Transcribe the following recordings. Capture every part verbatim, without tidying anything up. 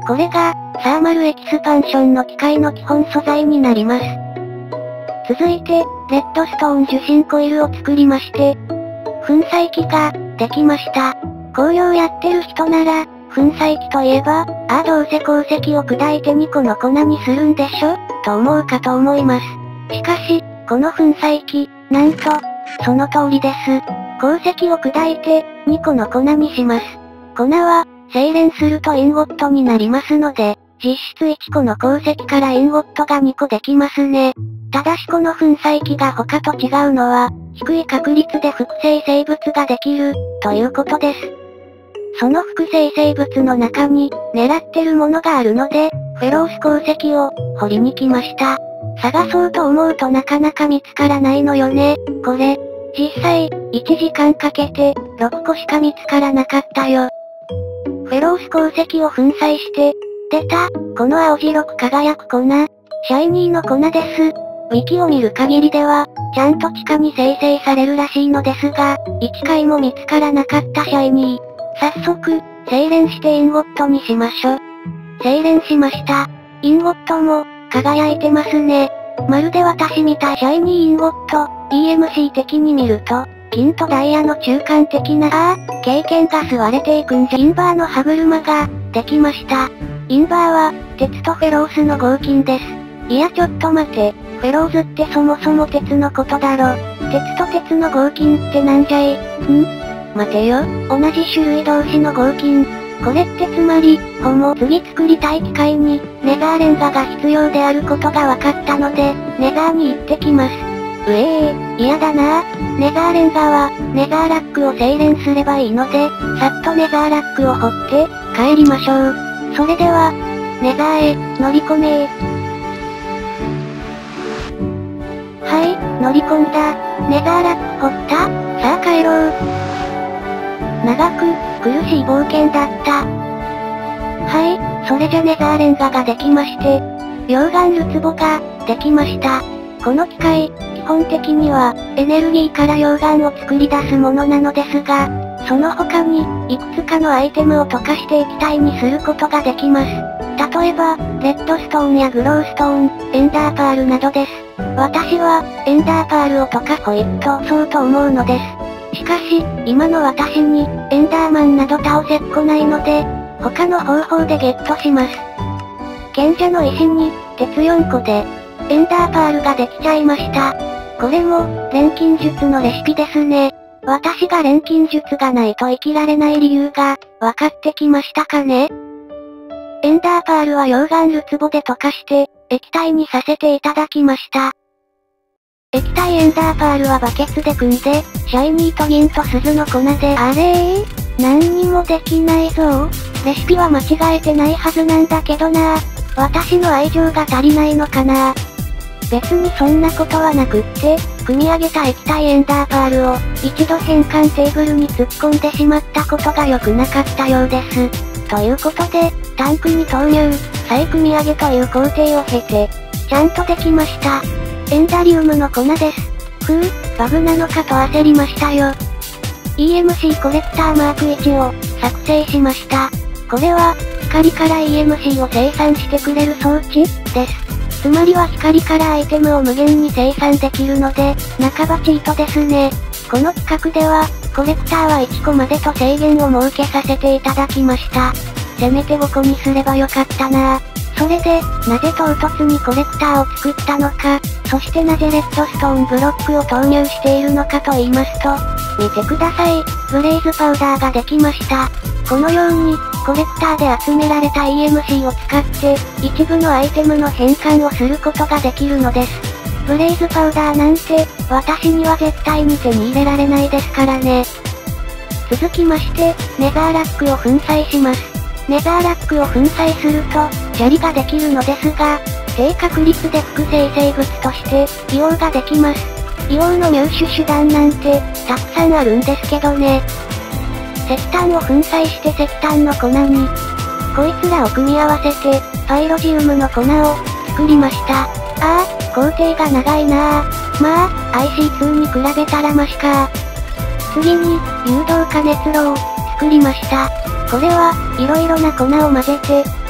これが、サーマルエキスパンションの機械の基本素材になります。続いて、レッドストーン受信コイルを作りまして、粉砕機が、できました。工業やってる人なら、粉砕機といえば、ああどうせ鉱石を砕いてにこの粉にするんでしょと思うかと思います。しかし、この粉砕機、なんと、その通りです。鉱石を砕いて、にこの粉にします。粉は、精錬するとインゴットになりますので、実質いっこの鉱石からインゴットがにこできますね。ただしこの粉砕機が他と違うのは、低い確率で複製生物ができる、ということです。その複製生物の中に、狙ってるものがあるので、フェロース鉱石を、掘りに来ました。探そうと思うとなかなか見つからないのよね、これ。実際、いちじかんかけて、ろっこしか見つからなかったよ。フェロース鉱石を粉砕して、出た、この青白く輝く粉。シャイニーの粉です。ウィキを見る限りでは、ちゃんと地下に生成されるらしいのですが、いっかいも見つからなかったシャイニー。早速、精錬してインゴットにしましょ。精錬しました。インゴットも、輝いてますね。まるで私みたいシャイニーインゴット、イーエムシー 的に見ると、金とダイヤの中間的な、ああ、経験が吸われていくんじゃ。インバーの歯車が、できました。インバーは、鉄とフェロースの合金です。いやちょっと待て、フェローズってそもそも鉄のことだろ。鉄と鉄の合金ってなんじゃい？ん？待てよ、同じ種類同士の合金。これってつまり、ホモ次作りたい機械に、ネザーレンガが必要であることが分かったので、ネザーに行ってきます。うえー、嫌だなぁ。ネザーレンガは、ネザーラックを精錬すればいいので、さっとネザーラックを掘って、帰りましょう。それでは、ネザーへ、乗り込めー。はい、乗り込んだ。ネザーラック掘った？さあ帰ろう。長く、苦しい冒険だった。はい、それじゃネザーレンガができまして、溶岩るつぼが、できました。この機械、基本的には、エネルギーから溶岩を作り出すものなのですが、その他に、いくつかのアイテムを溶かして液体にすることができます。例えば、レッドストーンやグローストーン、エンダーパールなどです。私は、エンダーパールを溶かほいっとそうと思うのです。しかし、今の私に、エンダーマンなど倒せっこないので、他の方法でゲットします。賢者の石に、鉄よんこで、エンダーパールができちゃいました。これも、錬金術のレシピですね。私が錬金術がないと生きられない理由が、分かってきましたかね？エンダーパールは溶岩るつぼで溶かして、液体にさせていただきました。液体エンダーパールはバケツで汲んで、シャイニーと銀と鈴の粉で、あれー？何にもできないぞ。レシピは間違えてないはずなんだけどな。私の愛情が足りないのかな。別にそんなことはなくって、組み上げた液体エンダーパールを、一度変換テーブルに突っ込んでしまったことが良くなかったようです。ということで、タンクに投入、再組み上げという工程を経て、ちゃんとできました。エンダリウムの粉です。ふぅ、バグなのかと焦りましたよ。イーエムシー コレクターマークいちを作成しました。これは、光から イーエムシー を生産してくれる装置です。つまりは光からアイテムを無限に生産できるので、半ばチートですね。この企画では、コレクターはいっこまでと制限を設けさせていただきました。せめてごこにすればよかったなぁ。それで、なぜ唐突にコレクターを作ったのか、そしてなぜレッドストーンブロックを投入しているのかと言いますと、見てください、ブレイズパウダーができました。このように、コレクターで集められた イーエムシー を使って、一部のアイテムの変換をすることができるのです。ブレイズパウダーなんて、私には絶対に手に入れられないですからね。続きまして、ネザーラックを粉砕します。ネザーラックを粉砕すると、砂利ができるのですが、低確率で複製生物として、硫黄ができます。硫黄の入手手段なんて、たくさんあるんですけどね。石炭を粉砕して石炭の粉に、こいつらを組み合わせて、パイロジウムの粉を、作りました。ああ、工程が長いなぁ。まあ、アイシーツー に比べたらマシか。次に、誘導加熱炉を、作りました。これは、いろいろな粉を混ぜて、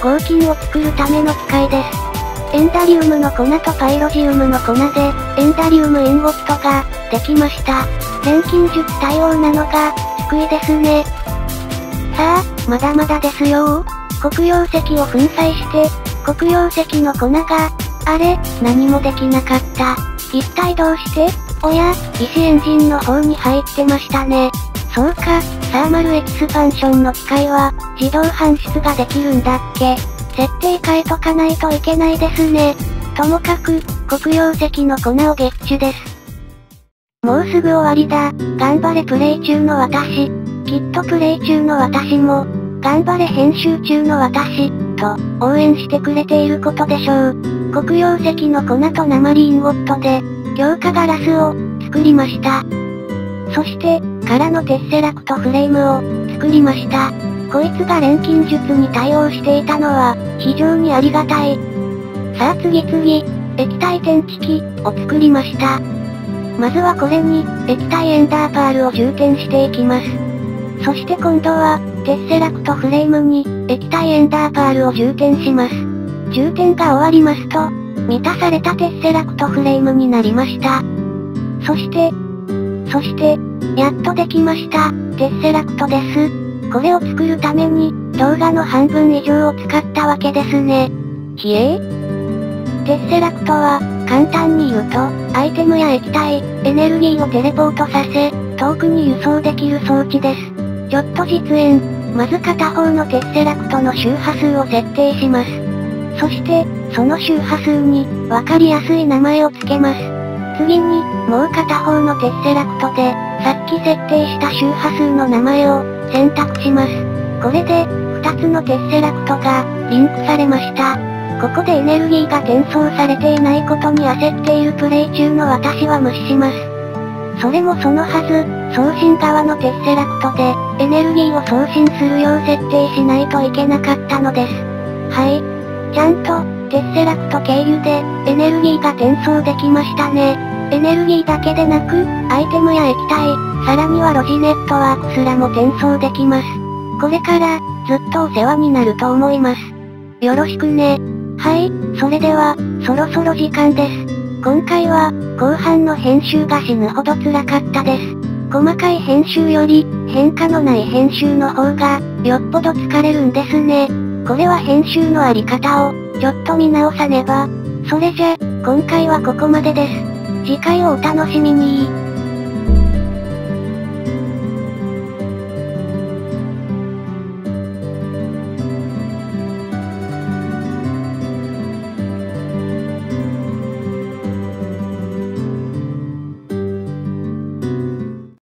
合金を作るための機械です。エンダリウムの粉とパイロジウムの粉で、エンダリウムインゴットが、できました。錬金術対応なのが、救いですね。さあ、まだまだですよー。黒曜石を粉砕して、黒曜石の粉が、あれ、何もできなかった。一体どうして？おや、石エンジンの方に入ってましたね。そうか、サーマルエキスパンションの機械は、自動搬出ができるんだっけ。設定変えとかないといけないですね。ともかく、黒曜石の粉をゲッチュです。もうすぐ終わりだ。頑張れプレイ中の私。きっとプレイ中の私も、頑張れ編集中の私、と、応援してくれていることでしょう。黒曜石の粉と鉛インゴットで、強化ガラスを、作りました。そして、空のテッセラクトフレームを、作りました。こいつが錬金術に対応していたのは、非常にありがたい。さあ次々、液体天地機、を作りました。まずはこれに、液体エンダーパールを充填していきます。そして今度は、テッセラクトフレームに、液体エンダーパールを充填します。充填が終わりますと、満たされたテッセラクトフレームになりました。そして、そして、やっとできました、テッセラクトです。これを作るために、動画の半分以上を使ったわけですね。ひえーテッセラクトは、簡単に言うと、アイテムや液体、エネルギーをテレポートさせ、遠くに輸送できる装置です。ちょっと実演。まず片方のテッセラクトの周波数を設定します。そして、その周波数に、わかりやすい名前を付けます。次に、もう片方のテッセラクトで、さっき設定した周波数の名前を、選択します。これで、二つのテッセラクトが、リンクされました。ここでエネルギーが転送されていないことに焦っているプレイ中の私は無視します。それもそのはず、送信側のテッセラクトで、エネルギーを送信するよう設定しないといけなかったのです。はい。ちゃんと、テッセラクト経由で、エネルギーが転送できましたね。エネルギーだけでなく、アイテムや液体、さらにはロジネットワークすらも転送できます。これから、ずっとお世話になると思います。よろしくね。はい、それでは、そろそろ時間です。今回は、後半の編集が死ぬほど辛かったです。細かい編集より、変化のない編集の方が、よっぽど疲れるんですね。これは編集のあり方を、ちょっと見直さねば。それじゃ、今回はここまでです。次回をお楽しみに。